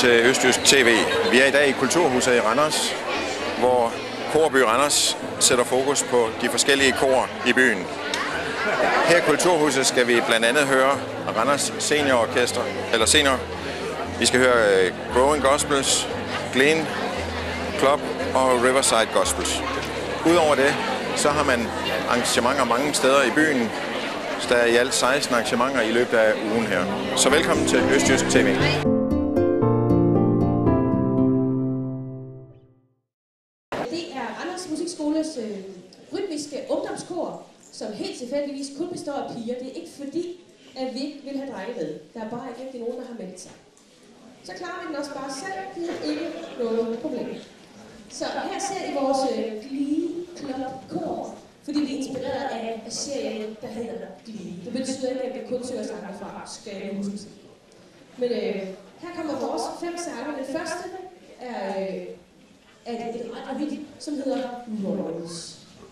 til Østjysk TV. Vi er i dag i Kulturhuset i Randers, hvor Korby Randers sætter fokus på de forskellige kor i byen. Her i Kulturhuset skal vi blandt andet høre Randers Seniororkester, eller senior. Vi skal høre Growing Gospels, Glen Club og Riverside Gospels. Udover det, så har man arrangementer mange steder i byen. Så der er i alt 16 arrangementer i løbet af ugen her. Så velkommen til Østjysk TV. Det er Randers Musikskoles rytmiske ungdomskor, som helt tilfældigvis kun består af piger. Det er ikke fordi, at vi ikke vil have drenge med. Der er bare ikke rigtig nogen, der har meldt sig. Så klarer vi den også bare selv. Det er ikke noget problem. Så her ser I vores Glee Club kor, fordi vi er inspireret af serien, der hedder Glee. Det betyder ikke, at vi kun søger sange fra Skæremusik. Men her kommer vores 5 sange. Den første er et ret hit, som hedder Rolls.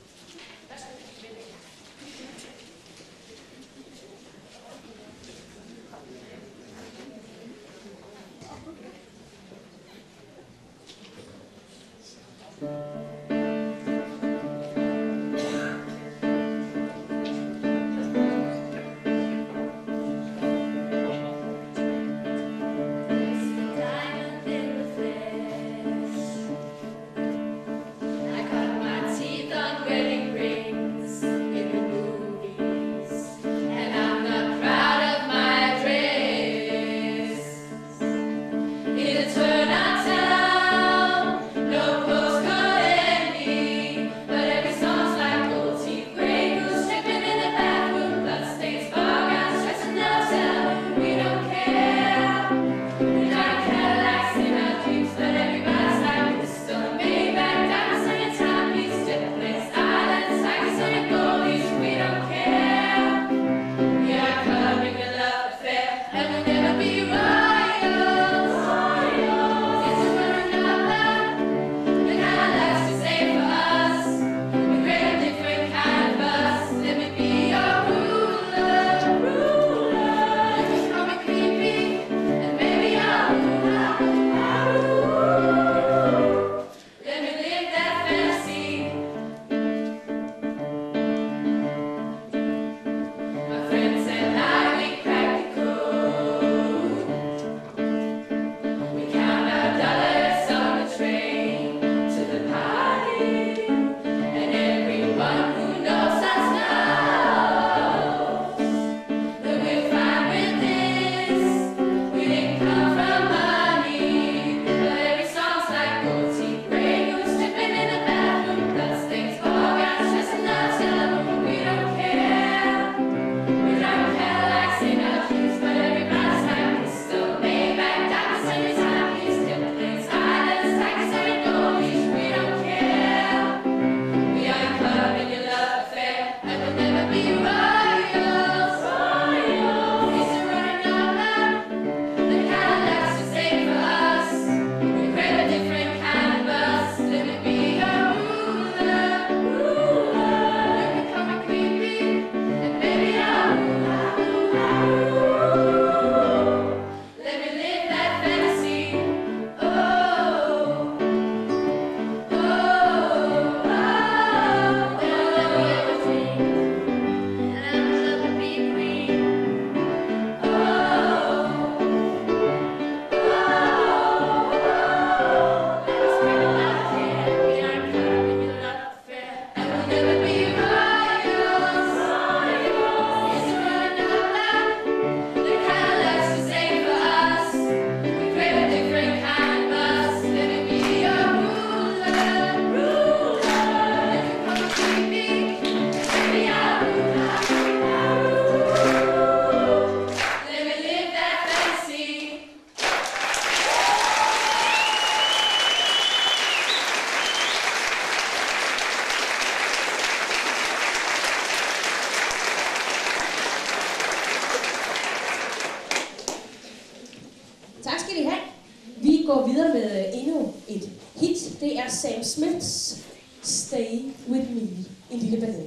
Vi går videre med endnu et hit. Det er Sam Smiths Stay With Me. En lille ballade.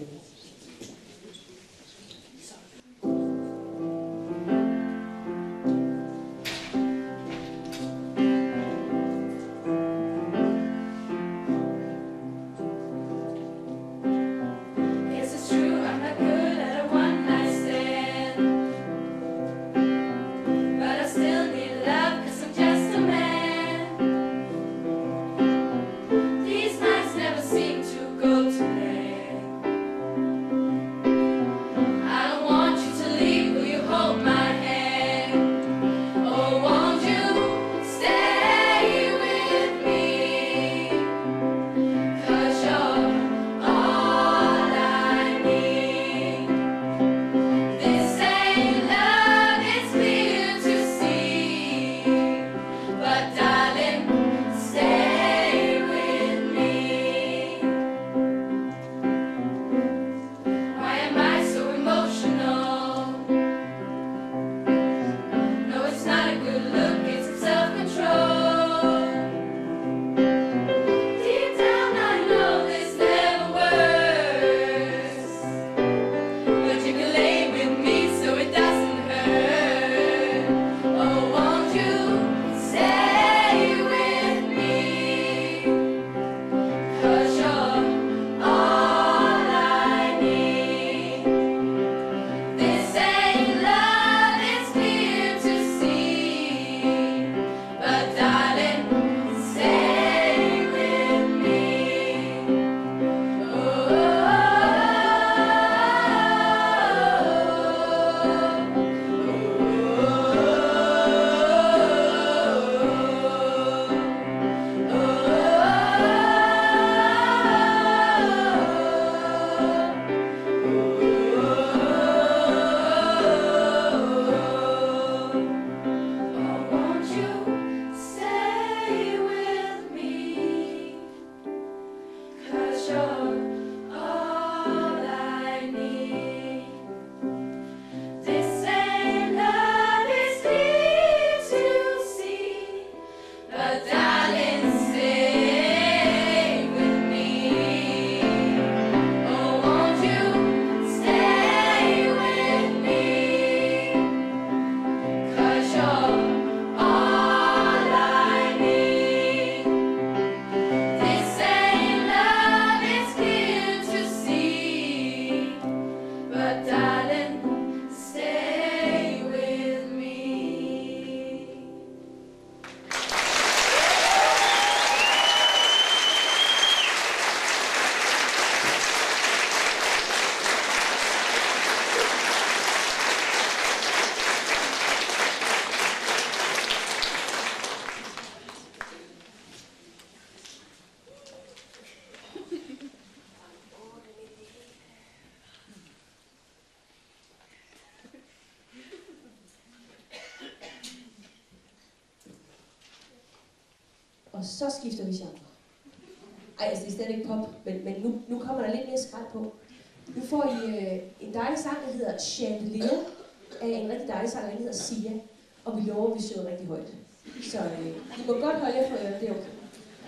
så skifter vi genre. Ej, altså det er stadig ikke pop, men nu kommer der lidt mere skrald på. Nu får I en dejlig sang, der hedder Chandelier, af en rigtig dejlig sang, der hedder Sia. Og vi lover, at vi synger rigtig højt. Så I må godt holde jer på øret, det er okay.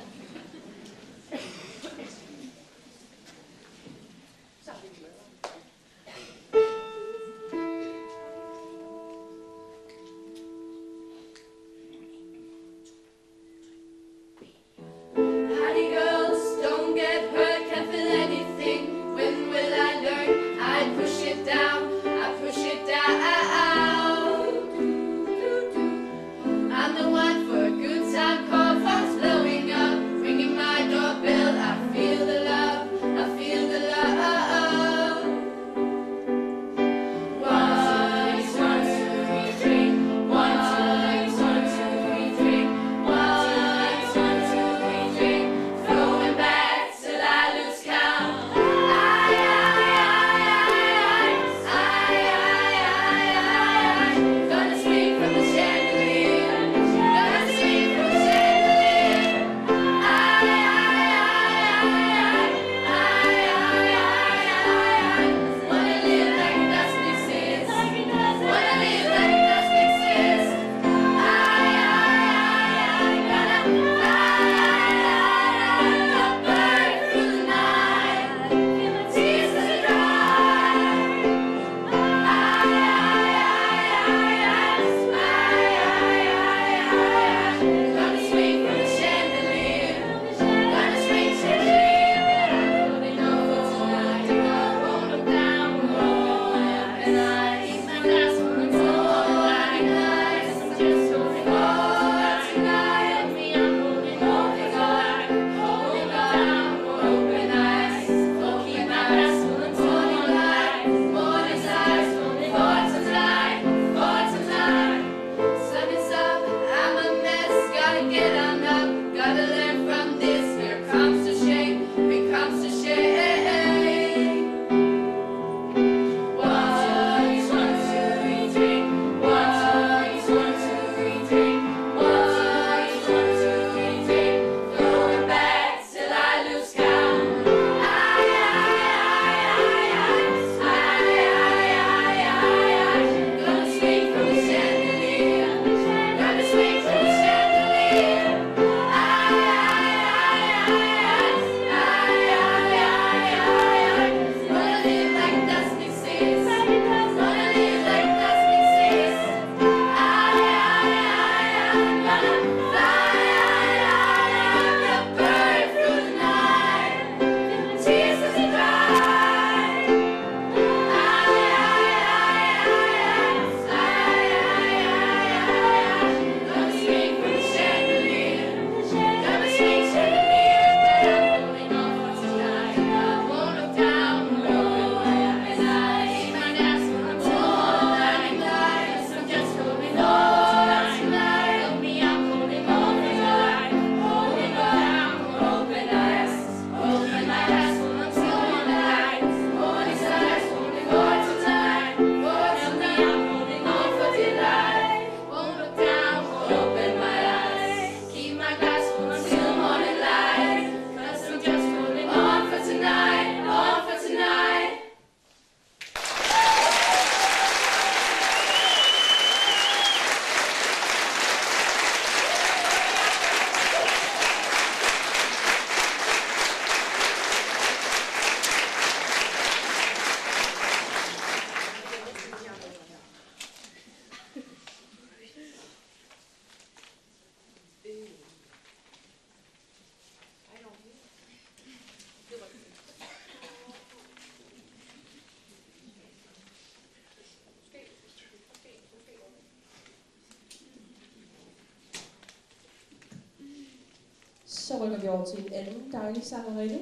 Så rykker vi over til en anden dejlig sangerinde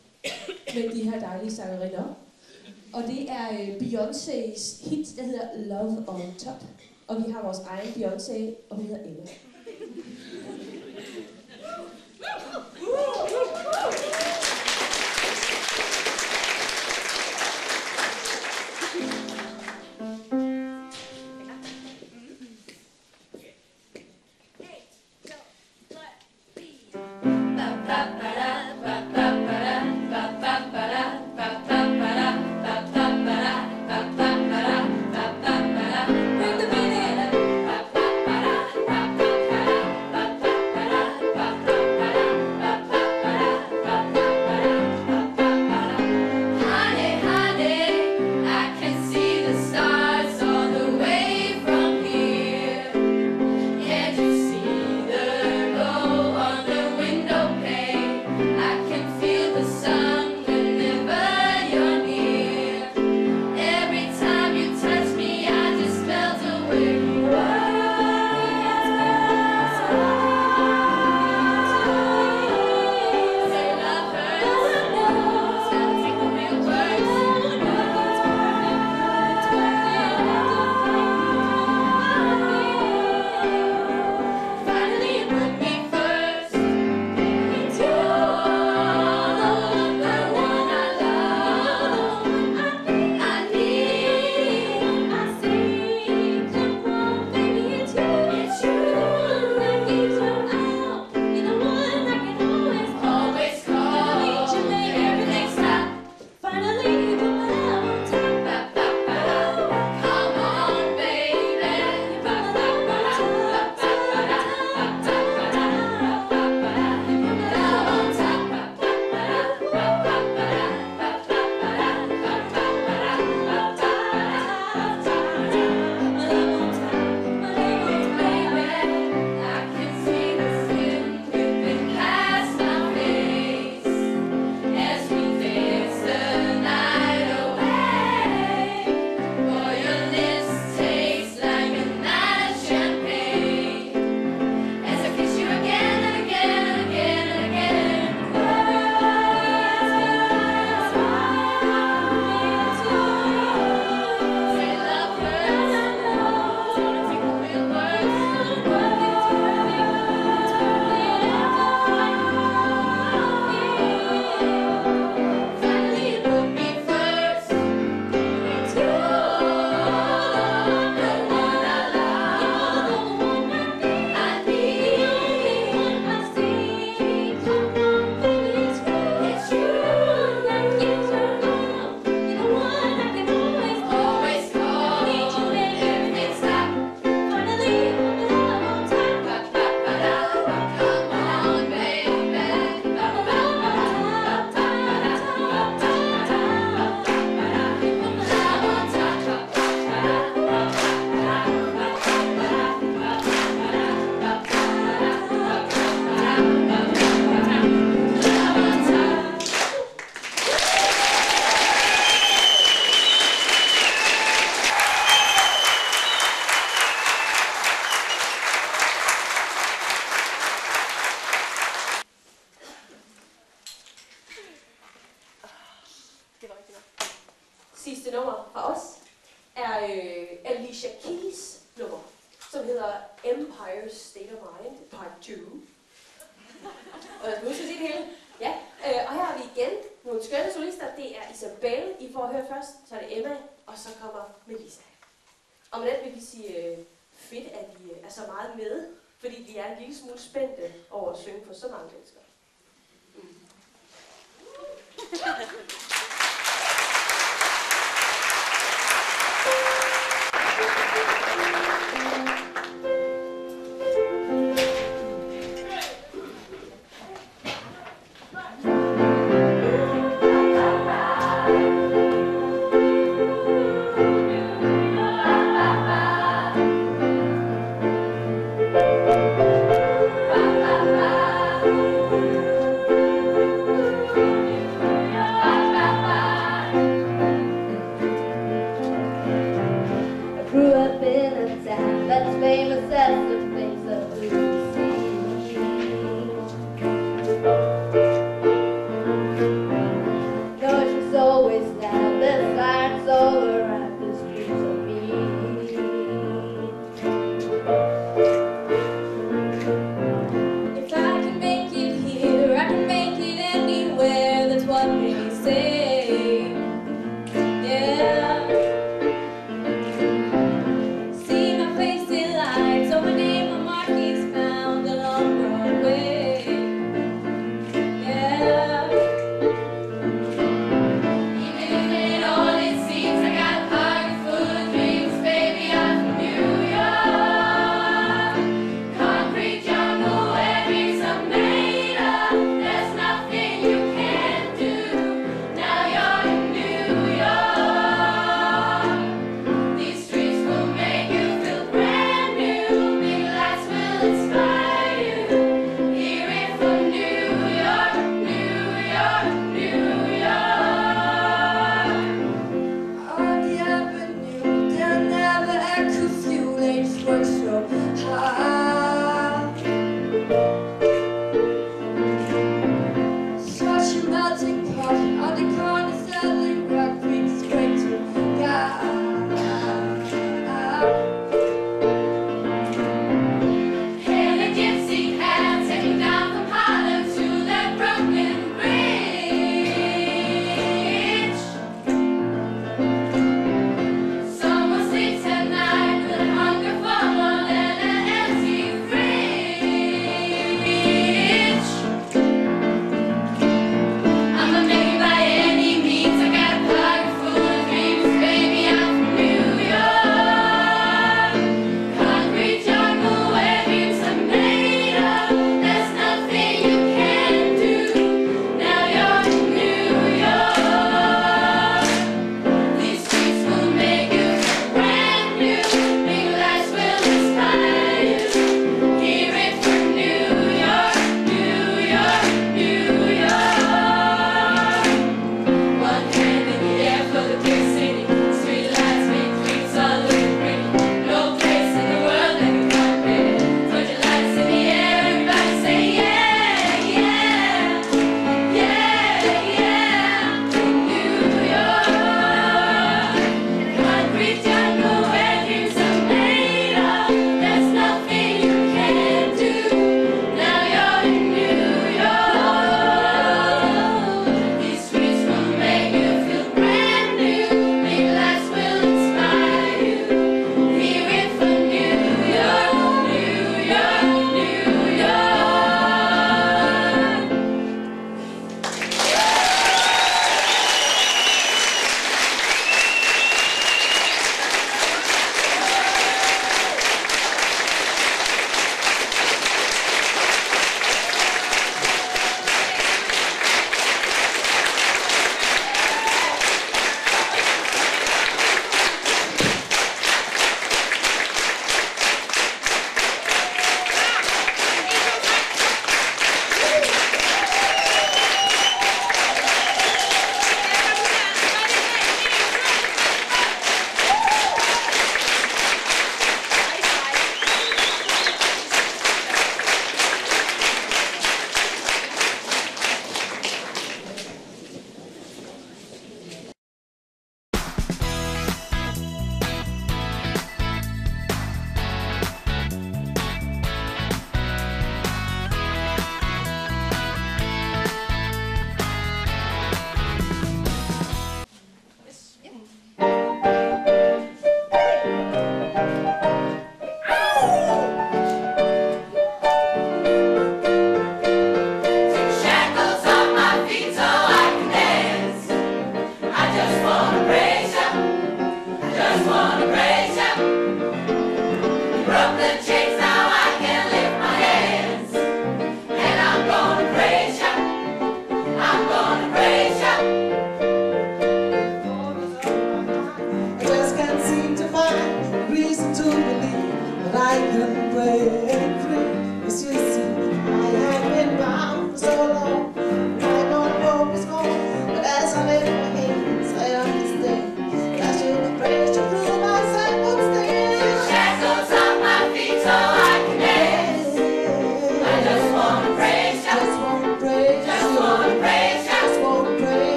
med de her dejlige sangerinder. Og det er Beyoncés hit, der hedder Love on Top. Og vi har vores egen Beyoncé, og hun hedder Emma. Hey, sidste nummer fra os er Alicia Keys nummer, som hedder Empire State of Mind Part 2. Og nu skal vi se det hele. Ja, og her har vi igen nogle skønne solister. Det er Isabelle, I får at høre først, så er det Emma, og så kommer Melissa. Og med den vil vi sige fedt, at I er så meget med, fordi vi er en lille smule spændte over at synge for så mange mennesker.